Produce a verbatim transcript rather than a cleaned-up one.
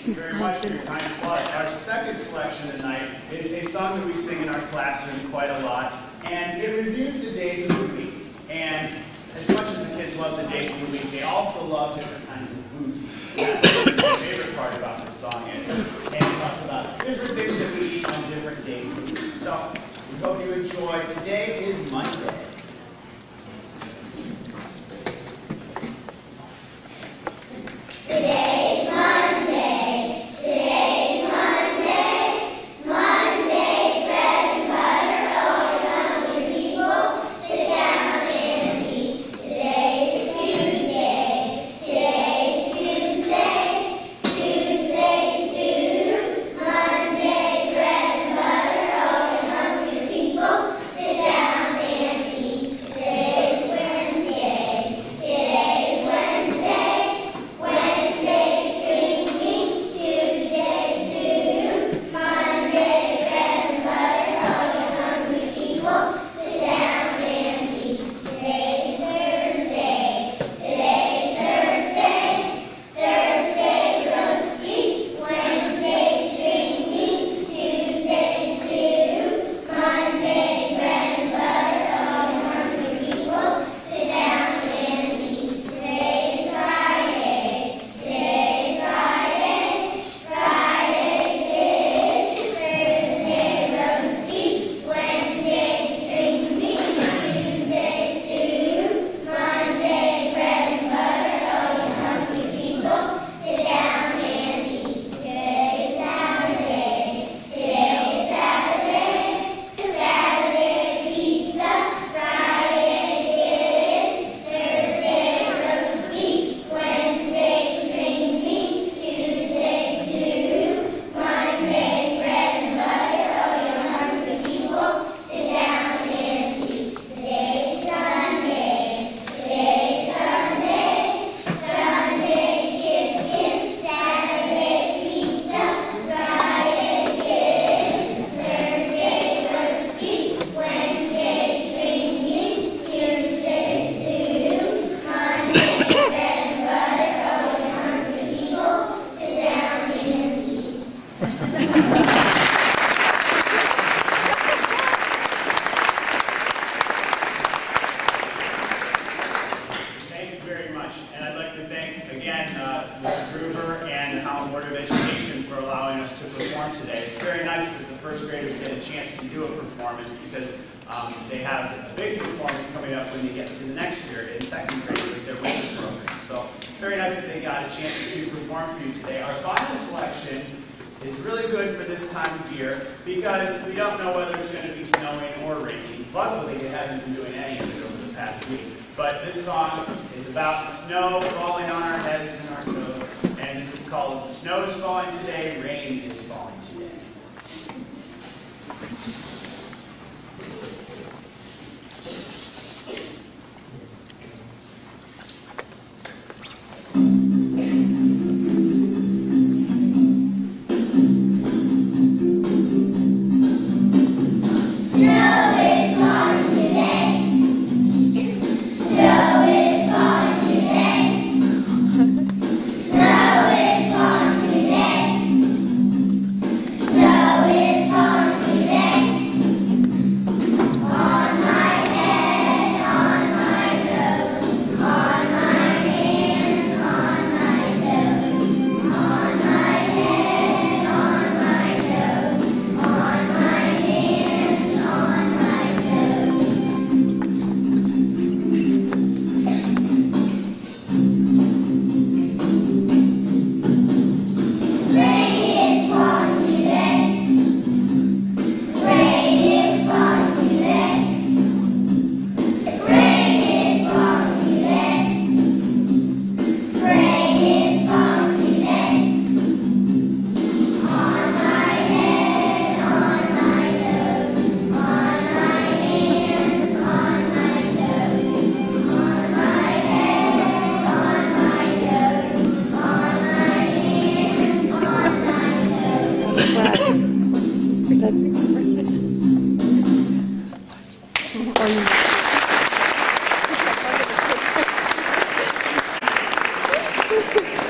you very much for your time. Plus, our second selection tonight is a song that we sing in our classroom quite a lot, and it reviews the days of the week. And as much as the kids love the days of the week, they also love different kinds of food. That's what my favorite part about this song is. And it talks about different things that we eat on different days of the week. So, we hope you enjoy. Today is Monday. Today's Monday. Today's Monday. Monday, bread and butter. Oh, you hungry people, sit down and eat. Today's Tuesday. Today's Tuesday. Tuesday, soup. Monday, bread and butter. Oh, you hungry people, sit down and eat. Today's Wednesday. Today's Wednesday. Wednesday, string beans. Tuesday, soup. Monday, bread and butter. All you hungry people, sit down and eat. Today's Thursday. Today's Thursday. Thursday, roast beef. Wednesday, string beans. Tuesday, soup. Monday, bread and butter. All you hungry people, sit down and eat. Today's Friday. Today's Friday. Friday, fish. Thursday, roast beef. Wednesday, string beans. Tuesday, soup. Monday, bread and butter. All you hungry people, sit down and eat. Today's Saturday. Today's Saturday. Saturday, pizza. Friday, fish. Thursday, roast beef. Wednesday, string beans. Tuesday, soup. Monday, bread and butter. All you hungry people, sit down and eat. Today's Sunday. Today's Sunday. Sunday, chicken. Saturday, pizza. Friday, fish. Thursday, roast beef. Wednesday, string beans. Tuesday, soup. Monday, bread and butter. All you hungry people, sit down and eat. Thank you very much. And I'd like to thank, again, uh, Mister Gruber and the Howland Board of Education for allowing us to perform today. It's very nice that the first graders get a chance to do a performance because um, they have a big performance coming up when they get to the next year in second grade with their reading program. So it's very nice that they got a chance to perform for you today. Our final selection is really good for this time of year because we don't know whether it's going to be snowing or raining. Luckily, it hasn't been doing any of it over the past week. But this song is about snow falling on our heads and our toes. And this is called "The Snow is Falling Today, Rain is Falling Today." Snow is falling today. Snow is falling today. Snow is falling today. Snow is falling today. On my head, on my nose, on my hands, on my toes. On my head, on my nose, on my hands, on my toes. Rain is falling today. Rain is falling today. Rain is falling today. Rain is falling today. On my head, on my nose, on my hands, on my toes. On my head, on my nose, on my hands, on my toes. Thank you.